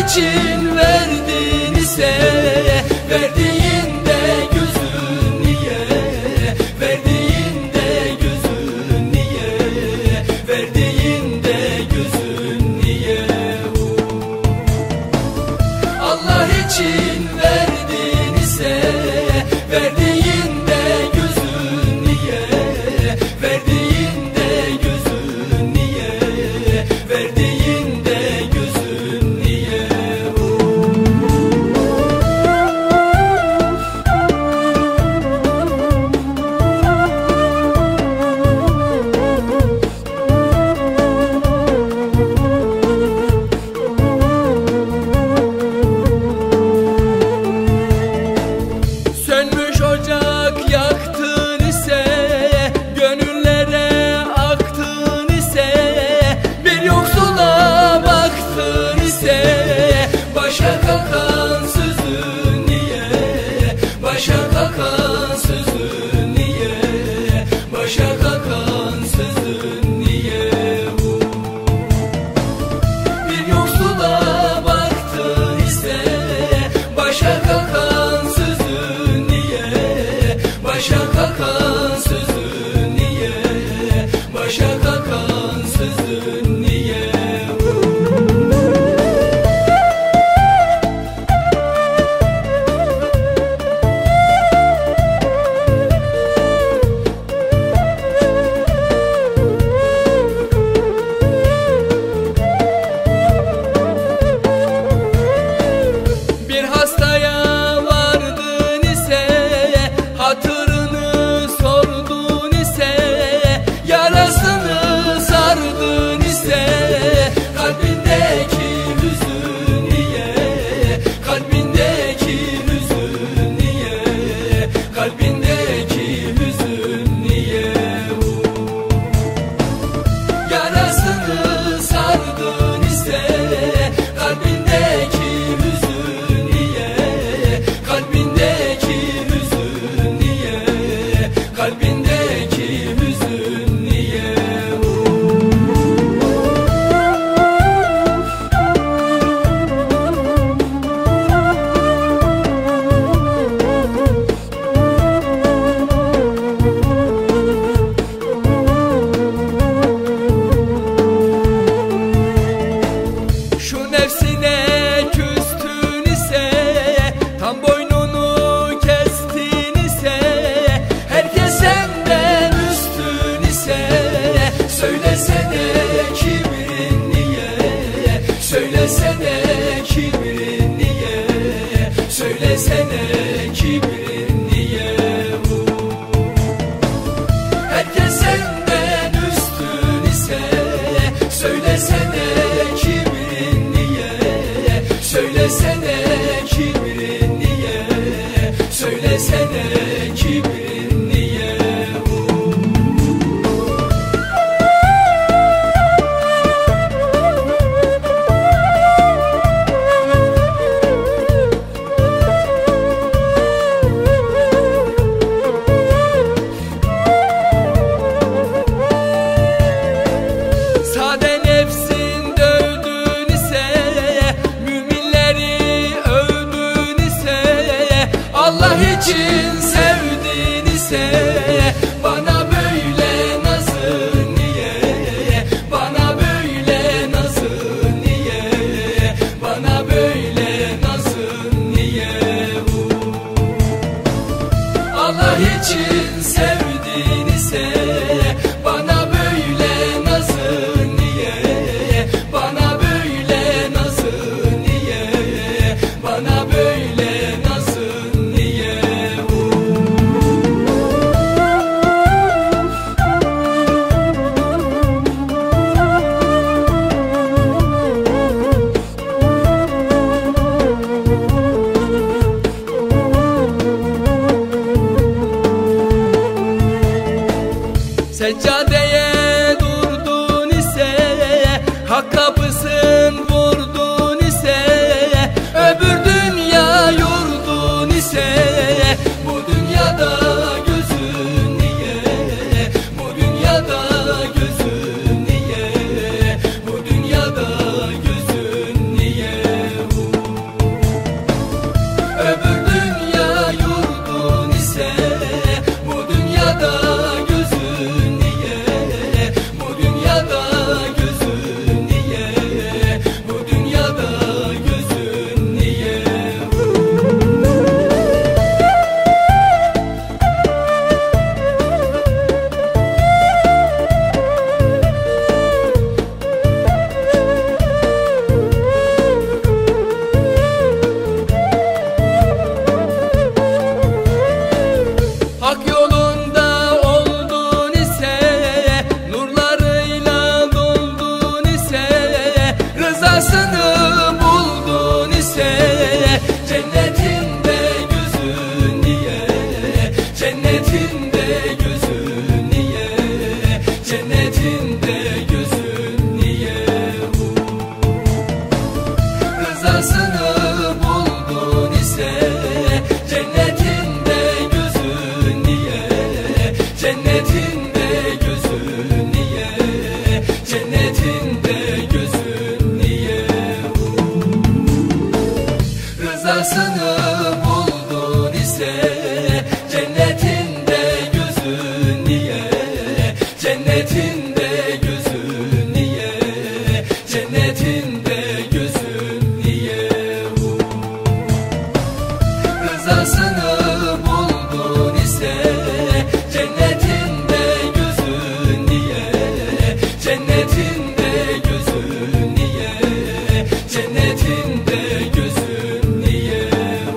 için verdin ise, verdiğinde gözün niye, verdiğinde gözün niye, verdiğinde gözün niye? Allah için verdin ise, verdiğinde gözün niye, verdiğinde gözün niye, verdiğinde gözün niye? Sönmüş ocak yaktın ise, gönüllere aktın ise, bir yoksula baktın ise, başa kakan sözün niye, başa kakan sözün niye, başa kakan sözün niye? Bir yoksula baktın ise, başa kakan sözün niye, başa kakan sözün niye, başa kakan sözün niye? Bir hastaya vardın ise, hatırını sordun ise, yarasını sardın ise, kalbindeki hüzün niye, kalbindeki hüzün niye, kalbindeki hüzün niye? Yarasını sardın ise, kalbindeki hüzün niye, kalbindeki hüzün niye, kalbindeki hüzün niye? Şu nefsine küstün ise, tam boynunu kestin ise, herkes senden üstün ise, söylesene kibrin niye, söylesene kibrin niye, söylesene kibrin niye? Herkes senden üstün ise, söylesene kibrin niye, söylesene kibrin niye, söylesene kibrin niye? Sade nefsin dövdün ise, müminleri övdün ise, Allah için sevdin ise, bana böyle nazın niye, bana böyle nazın niye, bana böyle nazın niye? Allah için sevdin ise, bana böyle nazın niye, bana böyle nazın niye, bana böyle nazın niye? Seccadeye durdun ise, hak kapısın vurdun ise, öbür dünya yurdun ise, bu dünyada gözün niye, bu dünyada gözün niye, bu dünyada gözün niye? Rızasını buldun ise cennetinde gözün niye? Cennetinde gözün niye? Cennetinde gözün niye? Rızasını buldun ise cennetinde gözün niye? Cennetinde gözün niye? Cennetinde gözün niye? Rızasını buldun ise cennetinde gözün niye? Cennetinde gözün niye? Cennetinde gözün niye? Rızasını buldun ise cennetinde gözün niye? Cennetinde gözün niye? Cennetinde gözün niye?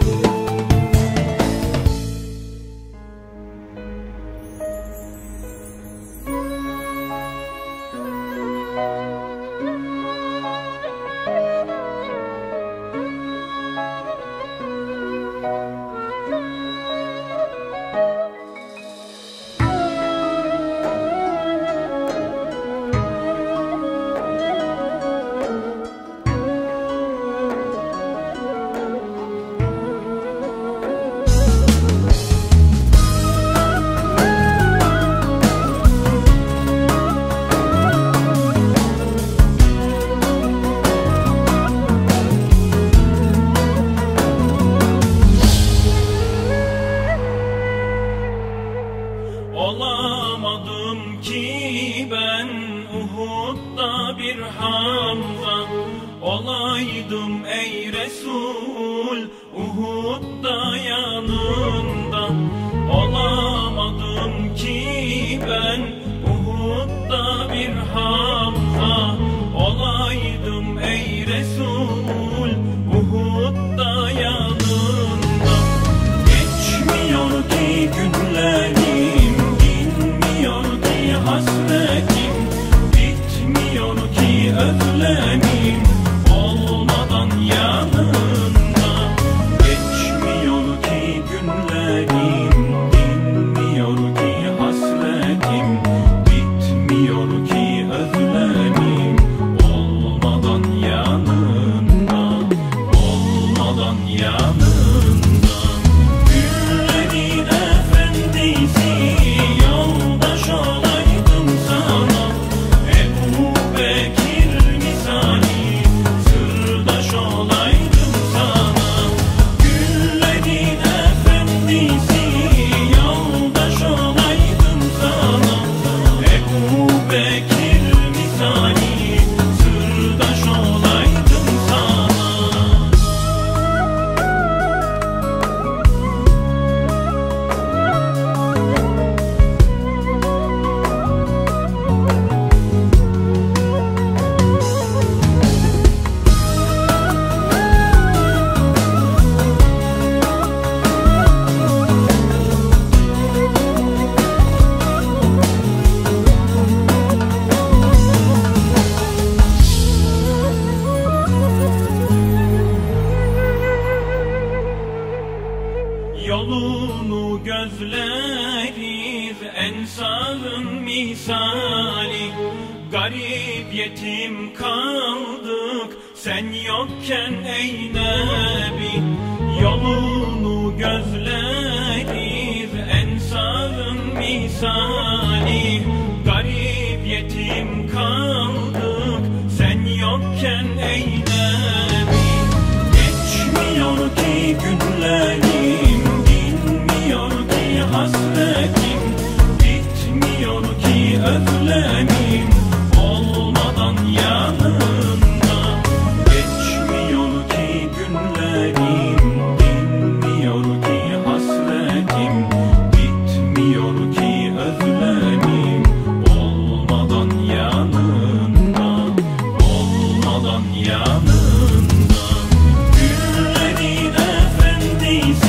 Olamadım ki ben Uhud'da bir Hamza, olaydım ey Resul Uhud'da yanında. Olamadım ki ben Uhud'da bir Hamza, olaydım ey Resul Uhud'da yanında. Geçmiyor ki günlerim, dinmiyor ki hasretim, bitmiyor ki özlemim olmadan yanında. Geçmiyor ki günlerim, dinmiyor ki hasretim, bitmiyor ki özlemim olmadan yanında, olmadan yanında. Güllerin efendisi yoldaş olaydım sana, Ebu Bekir misali sırdaş olaydım sana. Güllerin efendisi yoldaş olaydım sana, Ebu Bekir misali sırdaş olaydım sana. Yolunu gözleriz ensarın misali, garip yetim kaldık sen yokken ey Nebi. Yolunu gözleriz ensarın misali, garip yetim kaldık sen yokken ey Nebi. Geçmiyor ki günlerim, dinmiyor ki hasretim, bitmiyor ki özlemim olmadan yanında. Geçmiyor ki günlerim, dinmiyor ki hasretim, bitmiyor ki özlemim olmadan yanında, olmadan yanında. Güllerin efendisi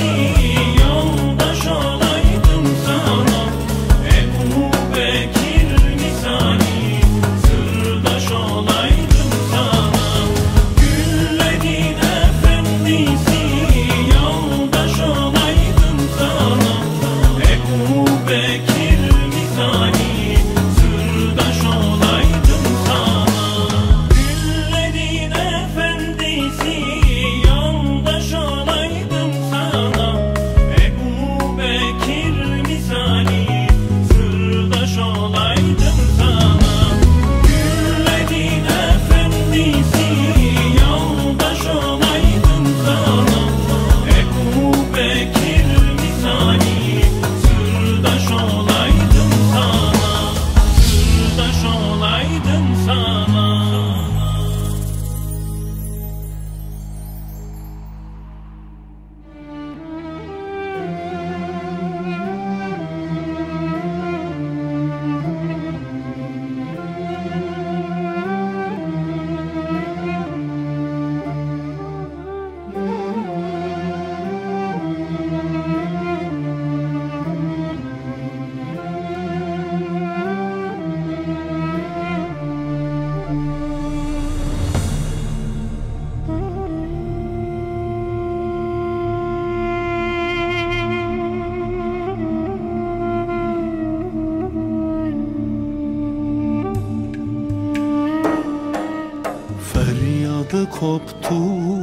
Feryadı koptu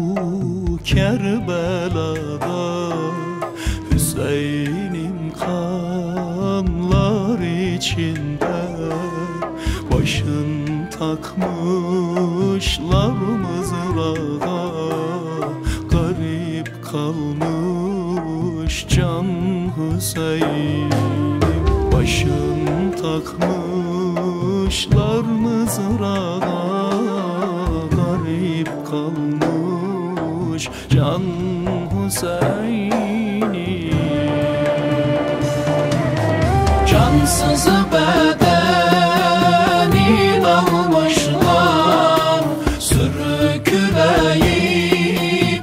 Kerbela'da, Hüseyin'im kanlar içinde. Başın takmışlar mızrağa, garip kalmış can Hüseyin'im. Başın takmışlar mızrağa, garip kalmış can Hüseyin'im. Cansız bedenin almışlar, sürükleyip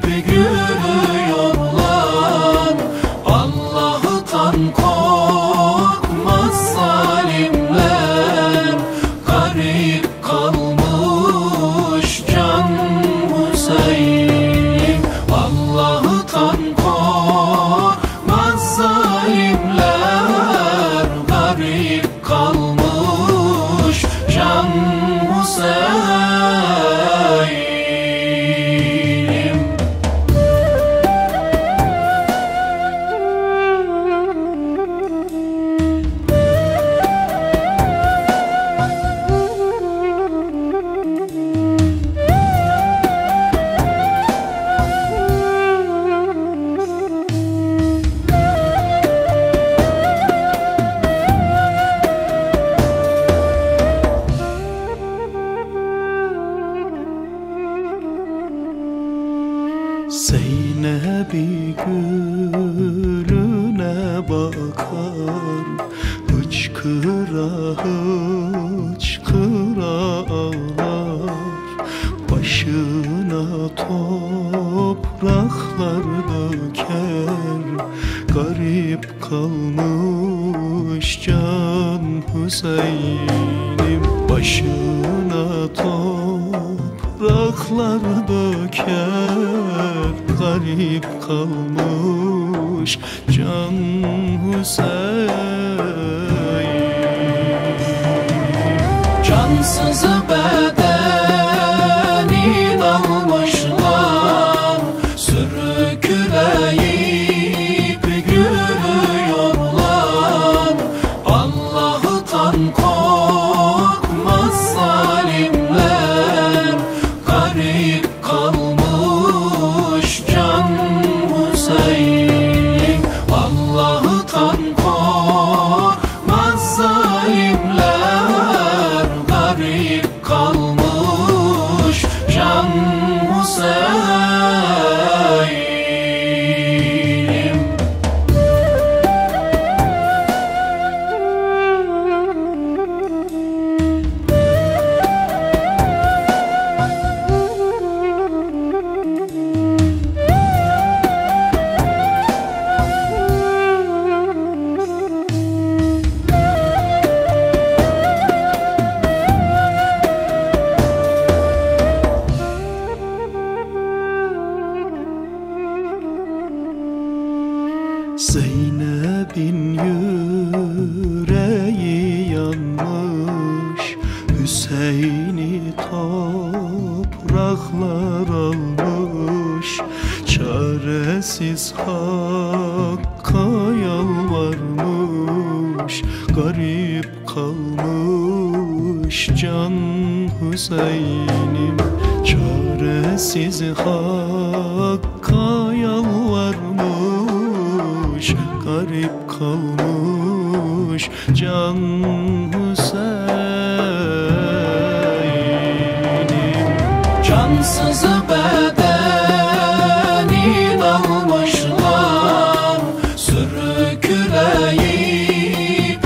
yürüyorlar. Allah'tan korkmaz zalimler, garip kalmış can Hüseyin. Allah'tan korkmaz zalimler, garip kalmış can Hüseyin. Zeynep'i gülüne bakar, hıçkıra hıçkıra ağlar. Başına topraklar döker, garip kalmış can Hüseyin'im. Başına topraklar döker, garip kalmış can Hüseyin. Cansız bedenin almışlar, sürükleyip yürüyorlar. Allah'tan korkmaz zalimler, garip kalmış can Hüseyin. Allah'tan korkmaz zalimler, garip kalmış can Hüseyin. Zeynep'in yüreği yanmış, Hüseyin'i topraklar almış. Çaresiz Hakk'a yalvarmış, garip kalmış can Hüseyin'im. Çaresiz Hakk'a yalvarmış, garip kalmış can Hüseyin'im. Cansız bedenin almışlar, sürükleyip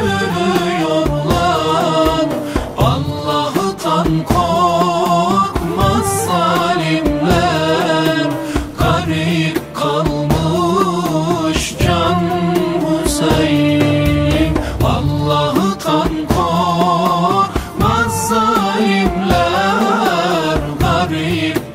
yürüyorlar. Allah'tan korkmaz zalimler, garip kalmış can Hüseyin. Allah'tan korkmaz zalimler, garip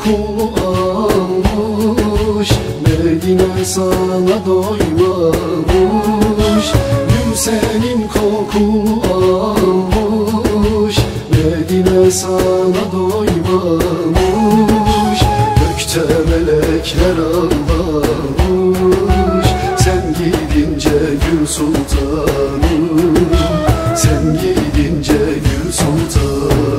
kokunu almış, Medine sana doymamış. Gül senin kokunu almış, Medine sana doymamış. Gökte melekler ağlamış, sen gidince Gül Sultanım, sen gidince Gül Sultanım.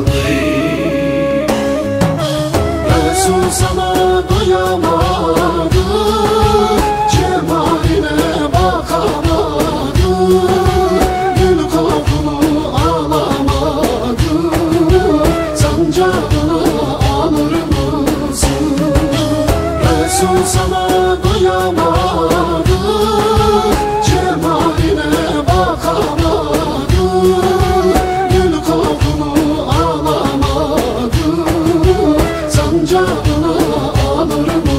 Resul sana doyamadı, cemaline bakamadı. Gül kokunu alamadı, sancağını alır mısın? Resul sana doyamadı, cemaline bakamadı. Gül kokunu alamadı, sancağını alır mısın?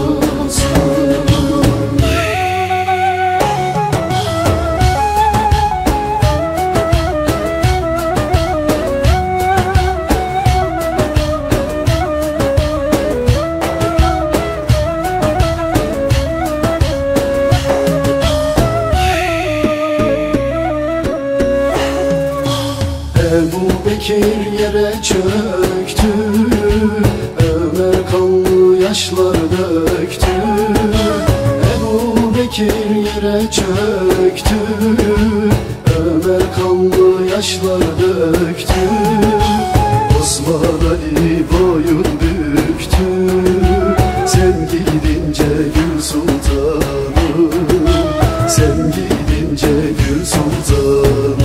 Ebu Bekir yere çöktü, Ömer kanlı yaşlar döktü. Ebu Bekir yere çöktü, Ömer kanlı yaşlar döktü. Osman Ali boyun büktü, sen gidince Gül Sultanım, sen gidince Gül Sultanım.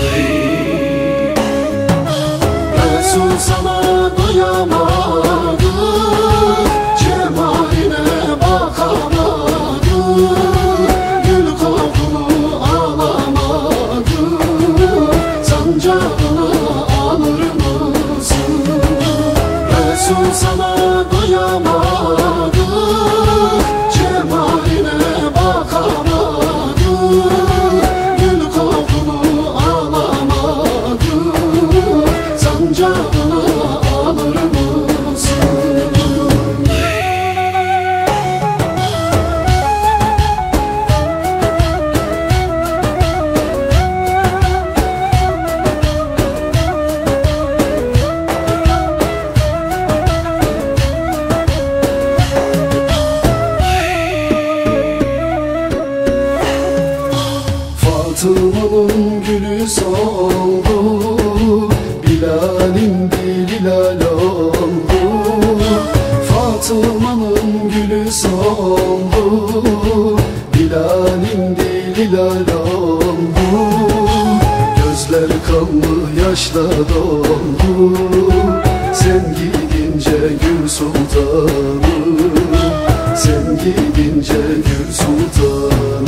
Resul sana doyamadı, cemaline bakamadı. Gül kokunu alamadı, sancağını alır mısın? Resul sana doyamadı, cemaline bakamadı. Gül kokunu alamadı, sancağını alır mısın? Fatıma'nın gülü soldu, Bilal'in dili lal oldu. Fatıma'nın gülü soldu, Bilal'in dili lal oldu. Gözler kanlı yaşla doldu, sen gidince Gül Sultanım, sen gidince Gül Sultanım.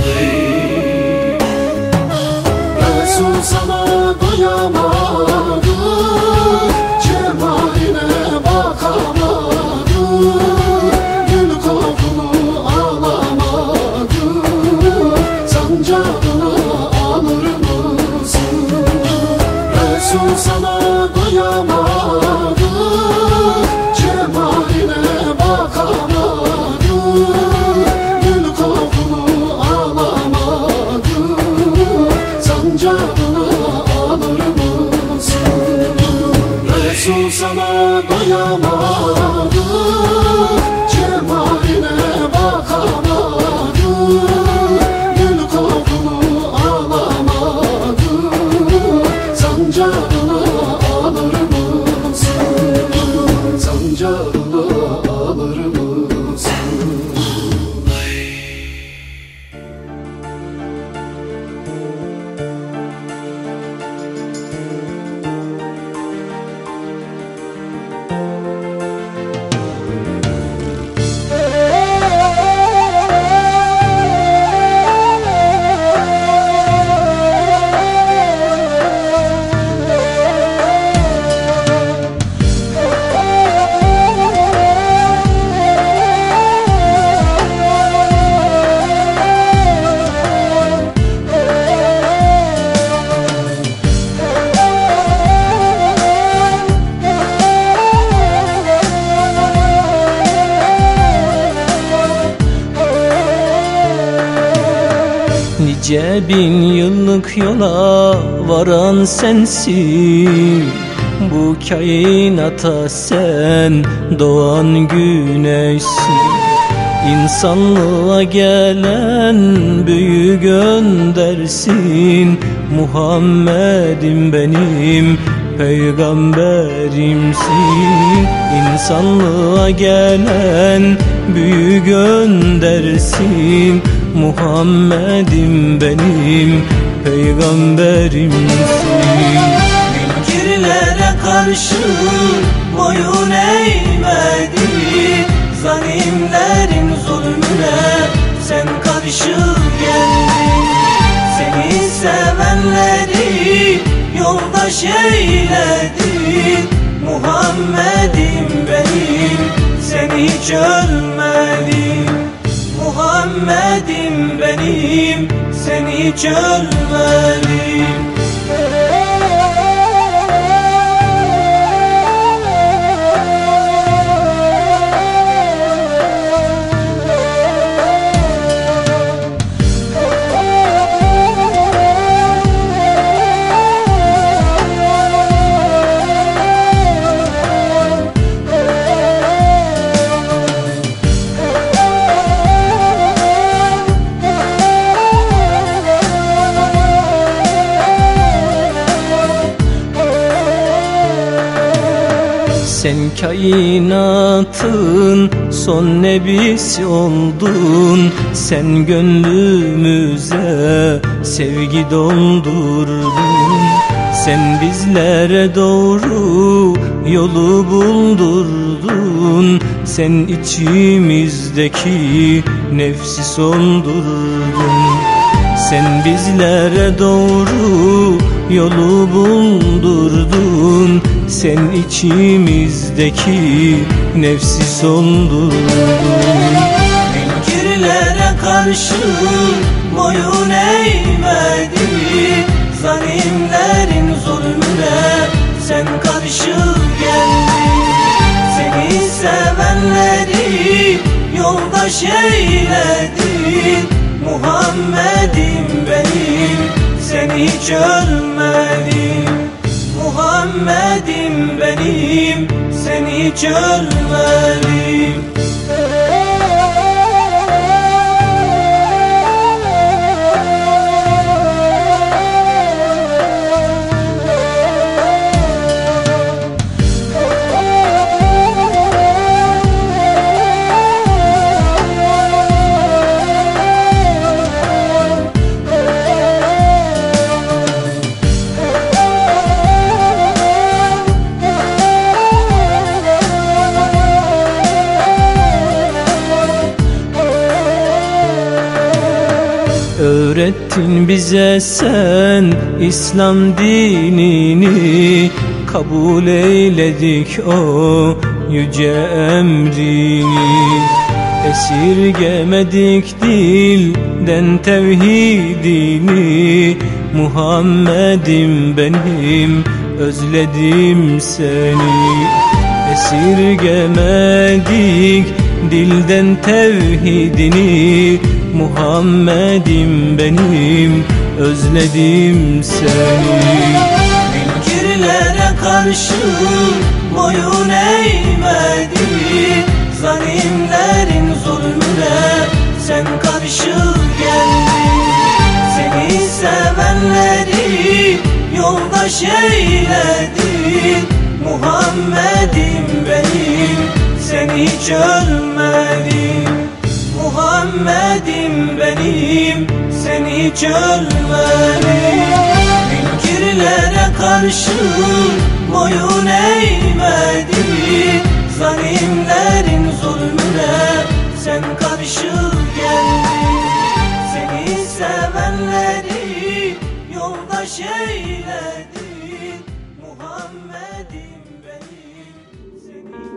Resul sana doyamadı, cemaline bakamadı. Gül kokunu alamadı, sancağını alır mısın? Resul sana doyamadı, cemaline bakamadı. Gül kokunu alamadı, sancağını alır mısın? Resul sana doyamadı, cemaline bakamadı. Gül kokunu alamadı, sancağını alır mısın? Sancağını alır mısın? Nice bin yıllık yola varan sensin, bu kainata sen doğan güneşsin. İnsanlığa gelen büyük öndersin, Muhammed'im benim peygamberimsin. İnsanlığa gelen büyük öndersin, Muhammed'im benim peygamberimsin. Münkirlere karşı boyun eğmedin, zalimlerin zulmüne sen karşı geldin. Seni sevenleri yoldaş eyledin, Muhammed'im benim sen hiç ölmedin. Muhammed'im benim sen hiç ölmedin. Sen kainatın son nebisi oldun, sen gönlümüze sevgi doldurdun. Sen bizlere doğru yolu buldurdun, sen içimizdeki nefsi soldurdun. Sen bizlere doğru yolu buldurdun, sen içimizdeki nefsi soldurdun. Münkirlere karşı boyun eğmedin, zalimlerin zulmüne sen karşı geldin. Seni sevenleri yoldaş eyledin, Muhammed'im benim sen hiç ölmedin. Muhammed'im benim sen hiç ölmedin. Öğrettin bize sen İslam dinini, kabul eyledik o yüce emrini. Esirgemedik dilden tevhidini, Muhammed'im benim özledim seni. Esirgemedik dilden tevhidini, Muhammed'im benim özledim seni. Münkirlere karşı boyun eğmedin, zalimlerin zulmüne sen karşı geldin. Seni sevenleri yoldaş eyledin, Muhammed'im benim sen hiç ölmedin. Muhammed'im benim sen hiç ölmedin. Münkirlere karşı boyun eğmedin, zalimlerin zulmüne sen karşı geldin. Seni sevenleri yoldaş eyledin, Muhammed'im benim sen hiç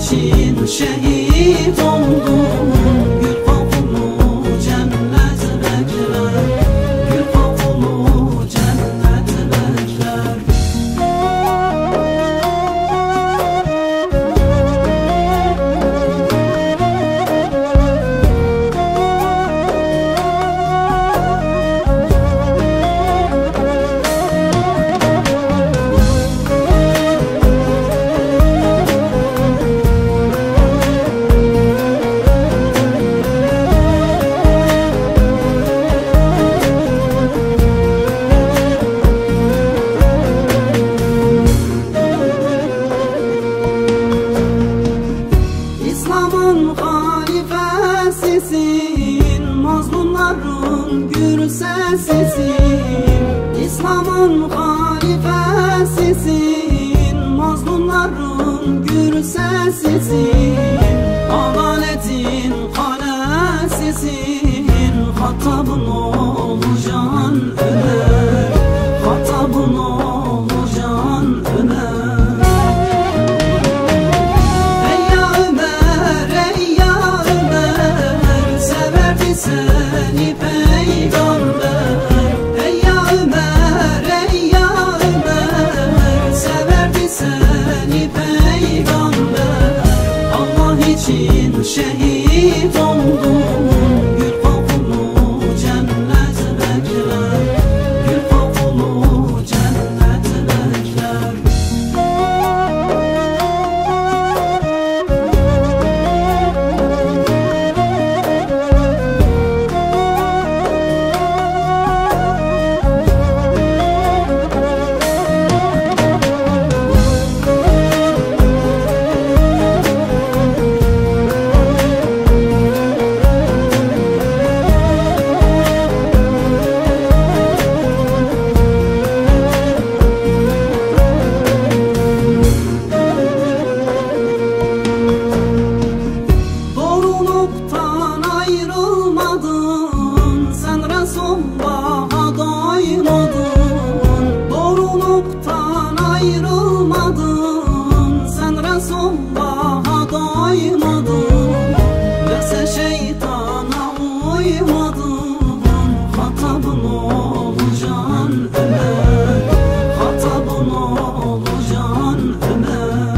için şehit oldum. Gül kokulu cennet bekler, gül kokulu cennet bekler. İslam'ın halifesisin, mazlumların gür sesisin. İslam'ın halifesisin, mazlumların gür sesisin. Adaletin kalesisin, hatabın olacaksın Ömer, hatabın olacaksın Ömer. Seni peygamber, ey ya Ömer, ey ya Ömer, severdi seni peygamber. Allah için şehit oldum. Gül kokulu cennet bekler, gül kokulu cennet bekler. Doğruluktan ayrılmadın, sen Resulullah'a doymadın. Doğruluktan ayrılmadın, sen Resulullah'a doymadın. Yoksa şeytana uymadın, hatabın olacaksın Ömer, hatabın olacaksın Ömer.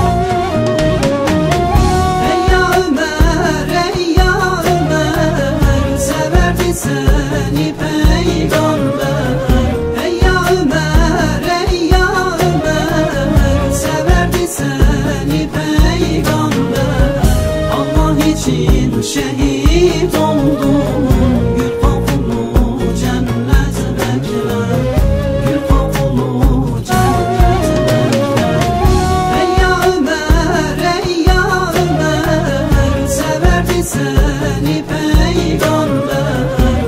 Seni peygamber, ey ya Ömer, ey ya Ömer, severdi seni peygamber. Allah için şehit oldum. Gül kokulu cennet bekler, gül kokulu cennet bekler. Ey ya Ömer, ey ya Ömer, severdi seni peygamber.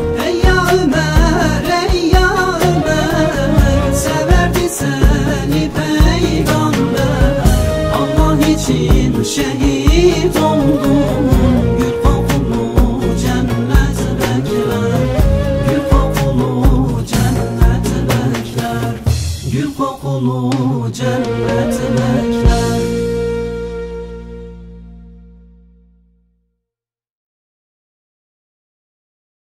Seni peygamber, Allah için şehit oldum. Gül kokulu cennet bekler, gül kokulu cennet bekler, gül kokulu cennet.